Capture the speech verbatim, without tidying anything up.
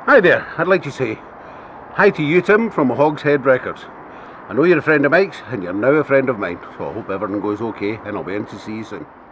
Hi there, I'd like to say hi to you, Tim, from Hogshead Records. I know you're a friend of Mike's and you're now a friend of mine, so I hope everything goes okay and I'll be in to see you soon.